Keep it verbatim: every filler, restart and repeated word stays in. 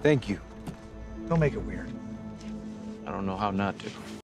Thank you. Don't make it weird. I don't know how not to.